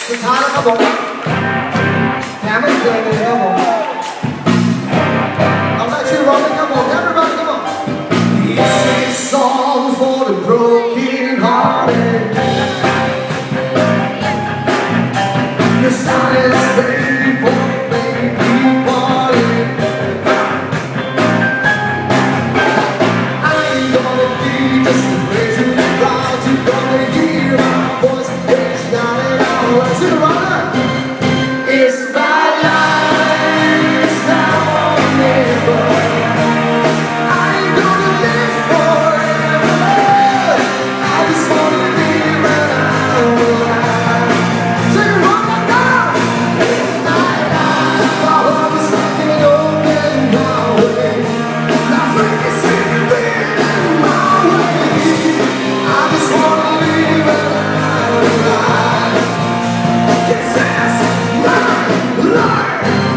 สุดท้ายแล้วครับผมแถมไม่เพลงเลยครับผมเอาได้ชื่อร้องเลยครับผม Everybody ครับผม This is song for the broken hearted The silence waiting for the baby party I ain't gonna be just a crazy crowd You're gonna hear my voice It's not at all Let's do it right It's my life It's now or never I ain't gonna live forever I just wanna live and I'm alive Sing it one more time It's my life My heart is fucking open my way Nothing is secret in my way I just wanna live and I'm alive This is my life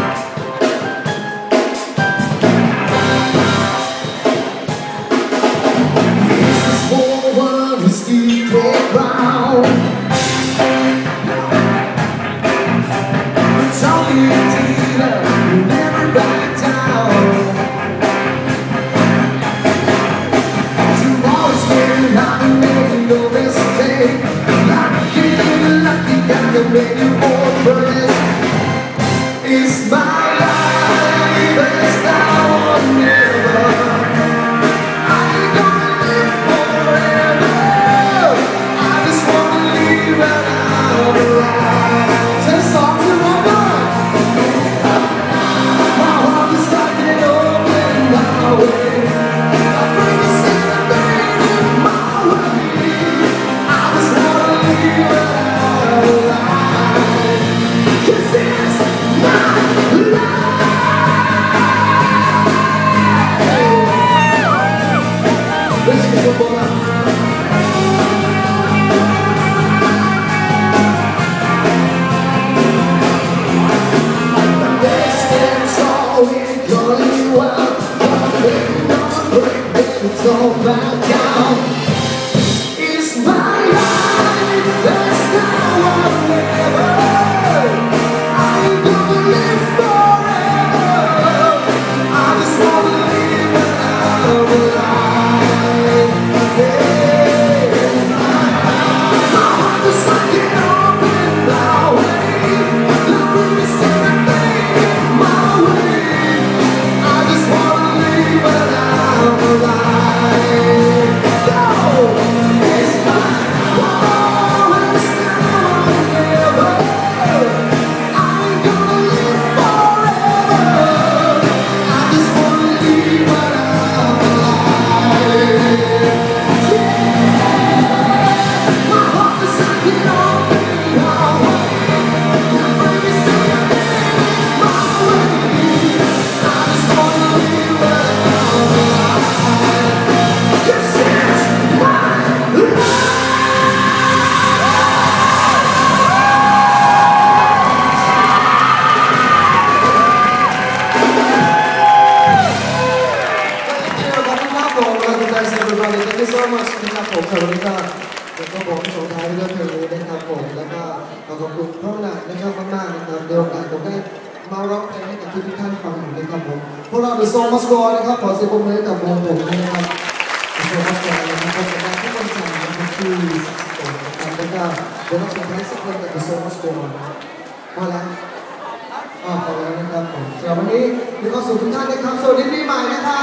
This is for one who's deep around It's only a dealer who never back down Tomorrow's when I'm making no mistake Lucky, lucky, got to make you more for this It's my life, it's now or never I ain't gonna live forever I just wanna live and I'm alive Say songs in my mind My heart is like an open highway I bring a celebrate in my way I just wanna live and I'm alive 'Cause it's my life Let's get some more out. The best things always going well. Waiting on a break, baby, don't back down. It's my life, that's now or never. I ain't gonna live forever. I just wanna live and I'm alive. Yeah. My heart is like an open highway. Nothing is standing my way. I just wanna live and I'm alive. Go! It's my war, it's now or never. I ain't gonna live forever. I just wanna live and I'm alive. My heart is like an open highway. Nothing is standing my way. I just wanna live and I'm alive. 'Cause it's my life. ขอบคุณครับผมขอบคุณใจเสียงประมาณนี้ Thank you so much นะครับผมสวัสดีครับแล้วก็ผมส่งท้ายด้วยเพลงนี้นะครับผมแล้วก็ขอบคุณพระหนักนะครับมากๆนะครับเดี๋ยวโอกาสผมได้มาร้องเพลงให้กับทุกท่านฟังอยู่นะครับผมพวกเรา The Song Must Go On นะครับขอเสียงปรบมือให้กับวงผมนะครับ The Song Must Go On นะครับผมจะทุกคนสั่งนะครับที่สักคนนะครับแล้วก็เดี๋ยวเราส่งท้ายสักคนกับ The Song Must Go On พอแล้วพอแล้วนะครับผมสำหรับวันนี้มีความสุขทุกท่านนะครับสวัสดีปีใหม่นะครับ